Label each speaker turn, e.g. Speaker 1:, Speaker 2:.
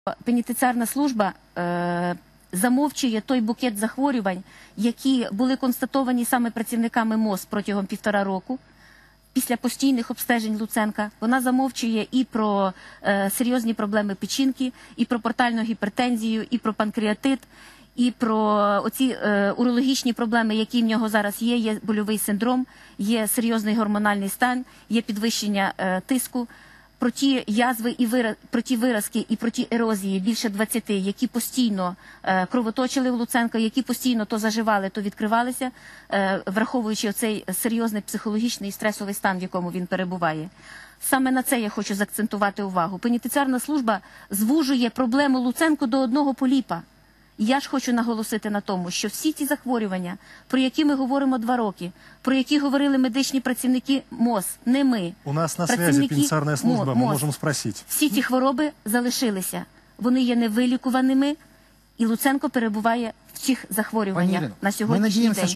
Speaker 1: Пенітенціарна служба замовчує той букет захворювань, які були констатовані саме працівниками МОЗ протягом 1,5 року. Після постійних обстежень Луценка вона замовчує і про серйозні проблеми печінки, і про портальну гіпертензію, і про панкреатит, і про оці урологічні проблеми, які в нього зараз є. Є больовий синдром, є серйозний гормональний стан, є підвищення тиску. Про ті язви, про ті виразки і про ті ерозії, більше 20, які постійно кровоточили в Луценка, які постійно то заживали, то відкривалися, враховуючи оцей серйозний психологічний і стресовий стан, в якому він перебуває. Саме на це я хочу заакцентувати увагу. Пенітенціарна служба звужує проблему Луценко до одного поліпа. Я ж хочу наголосити на тому, що всі ті захворювання, про які ми говоримо 2 роки, про які говорили медичні працівники МОЗ, не ми.
Speaker 2: У нас на связи пенітенціарна служба, ми можемо спросити.
Speaker 1: Всі ті хвороби залишилися. Вони є невилікуваними, і Луценко перебуває в цих захворюваннях на сьогоднішній день.